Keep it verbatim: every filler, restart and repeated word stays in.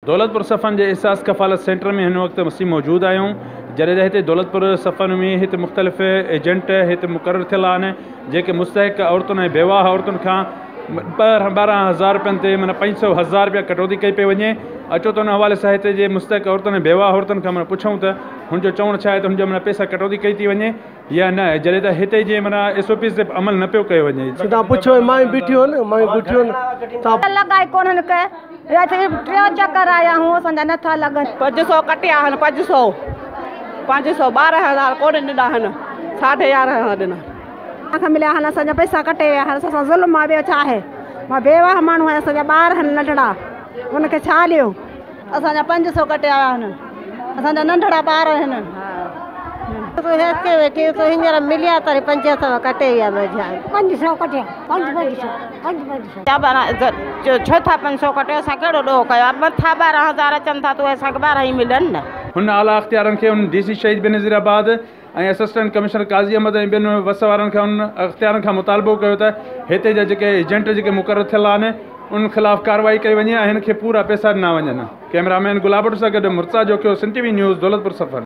दौलतपुर सफ़न के एहसास कफ़ालत सेंटर में हिन वक्त असीं मौजूद आहियूं जॾहिं हिते दौलतपुर सफ़न में हिते मुख़्तलिफ़ एजेंट हिते मुक़ररु थियल आहिनि जेके मुस्तहिक औरतुनि ऐं बेवाह औरतुनि खां ॿ ॿारहं हज़ार रुपयनि ते माना पंज सौ हज़ार रुपया कटौती कई पई वञे। अचो त उन हवाले सां हिते जे मुस्तहिक औरतुनि ऐं बेवाह औरतुनि खां माना पुछूं त हुनजो चवणु छा आहे त हुनजा माना पैसा कटौती कई थी वञे या न, जॾहिं त हिते जे माना एस ओ पी ते अमल न पियो कयो वञे। तव्हां पुछो मां बीठियूं आहिनि मां बीठियूं आहिनि लॻाई कोन्हनि के टे चक्कर आया हूं असांजा नथा लॻनि। पंज सौ कटिया आहिनि पंज सौ पंज सौ ॿारहं हज़ार कोन ॾिना आहिनि साढे यारहं ॾिना असां मिलिया आहिनि असांजा पैसा कटे विया आहिनि असां ज़ुल्म आहे ॿियो छा आहे। मां बेवाह माण्हू आहियां असांजा ॿार आहिनि नंढड़ा हुनखे छा ॾियो। असांजा पंज सौ कटिया विया आहिनि असांजा नंढड़ा ॿार आहिनि हींअर मिलिया त पंज सौ कटे विया पंज सौ कटिया पंज पंज सौ पंज पंज सौ छो था पंज सौ कटे असां कहिड़ो ॾोह कयो मथां ॿारहं हज़ार अचनि था त उहे असांखे ॿारहं ई मिलनि न। हुन आला अख़्तियारनि खे हुन डी सी शहीद बेनज़ीराबाद ऐं असिस्टेंट कमिश्नर काज़ी अहमद ऐं ॿियनि वस वारनि खां हुन अख़्तियारनि खां मुतालबो कयो त हिते जा जेके एजेंट जेके मुक़ररु थियल आहिनि उन ख़िलाफ़ कार्रवाई कई वञे ऐं हिन खे पूरा पैसा ॾिना वञनि। कैमरामैन गुलाबट सां गॾु मुर्तज़ा जोखियो, सिंध टीवी न्यूज़, दौलतपुर सफ़र।